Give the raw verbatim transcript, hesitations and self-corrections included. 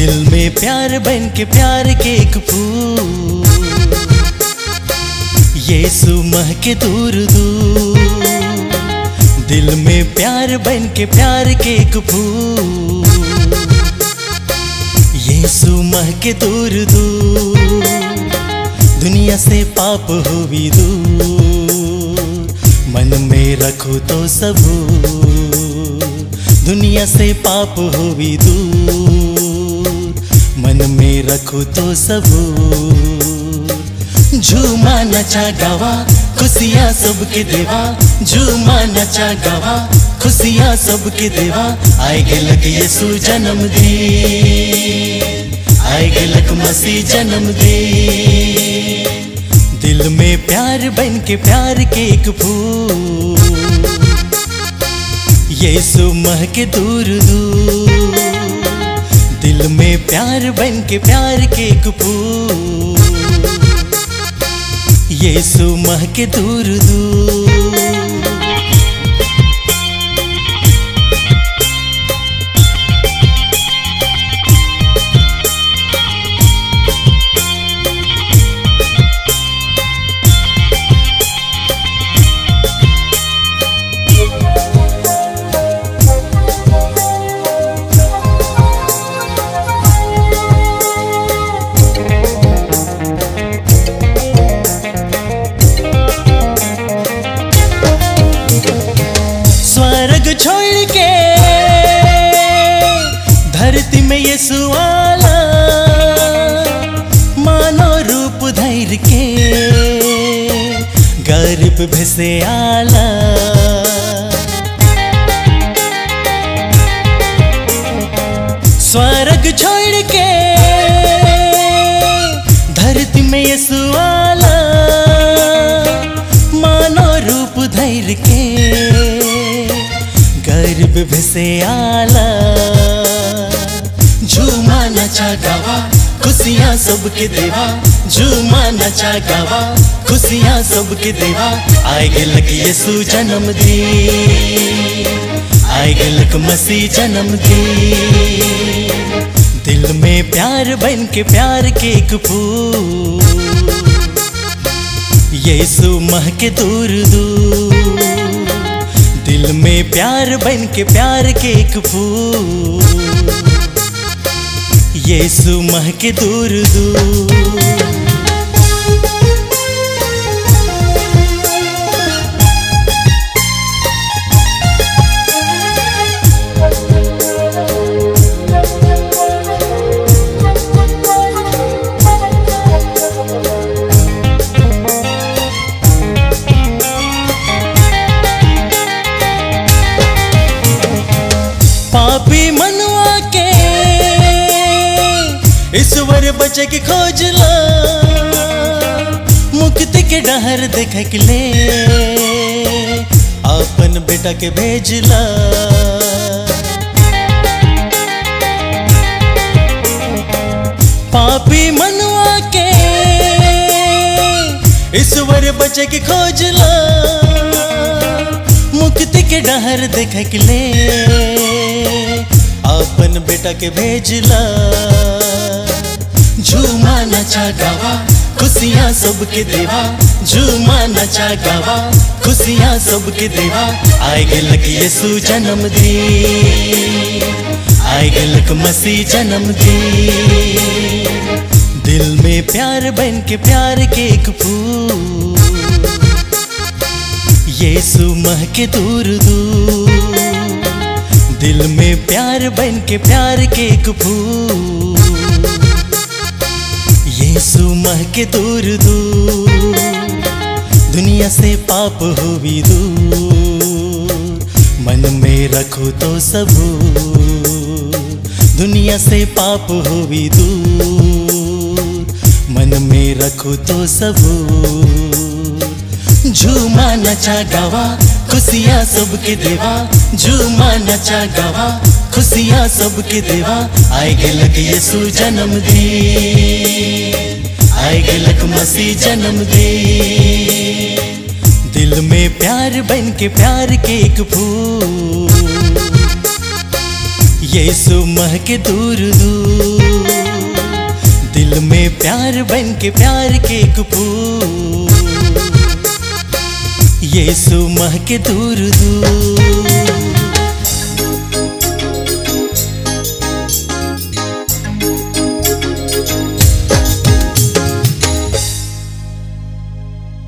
दिल में प्यार बन के प्यार के एक फूल, यीशु महके दूर दूर। दिल में प्यार बन के प्यार के एक फूल, यीशु महके दूर दूर। दुनिया से पाप हुई दूर, मन में रखो तो सबूर। दुनिया से पाप हुई दूर, मन में रखो तो सबूर। झूमा नचा गावा खुशियाँ सबके देवा, झूमा नचा गावा खुशियाँ सबके देवा। आएगे लग यीशु जन्मदिन, आएगे लग मसीह जन्मदिन। दिल में प्यार बन के प्यार के एक फूल, यीशु महके दूर दूर। दिल में प्यार बन के प्यार के एक फूल, यीशु महके दूर दूर। छोड़ के धरती में यीशु आला, मानो रूप धैर्य के गर्भ भेसे आला। स्वर्ग छोड़ के धरती में यीशु आला, मानो रूप धैर्य के गर्भ भेसे आला। झूमा नचा गावा खुशियाँ सबके देवा, झूमा नचा गावा खुशियाँ सबके देवा। आएगे लग यीशु जन्मदिन, आएगे लग मसीह जन्मदिन। दिल में प्यार बन के प्यार के एक फूल, यीशु महके दूर दूर। दिल में प्यार बन के प्यार के एक फूल, यीशु महके दूर दूर। पापी मनवा के ईश्वर बचे के खोजला, मुक्ति के डहर देख के ले अपन बेटा के भेजला। पापी मनवा के ईश्वर बचे के खोजला, मुक्ति के डहर देख के ले अपन बेटा के भेजला। झूमा नचा गावा खुशियाँ सबके देवा, झूमा नचा गावा खुशियाँ सबके देवा। आएगे लग यीशु जन्मदिन, आएगे लग मसीह जन्मदिन। दिल में प्यार बन के प्यार के एक फूल, यीशु महके दूर दूर। दिल में प्यार बन के प्यार के एक फूल, यीशु महके दूर दूर। दुनिया से पाप हुई दूर, मन में रखो तो सबूर। दुनिया से पाप हुई दूर, मन में रखो तो सबूर। झूमा नचा गावा खुशियाँ सबके देवा, झूमा नचा गावा खुशियाँ सबके देवा। आएगे लग यीशु जन्मदिन, आएगे लग मसीह जन्मदिन। दिल में प्यार बन के प्यार के एक फूल, यीशु महके दूर दूर, दिल में प्यार बन के प्यार के एक फूल। यीशु महके दूर दूर।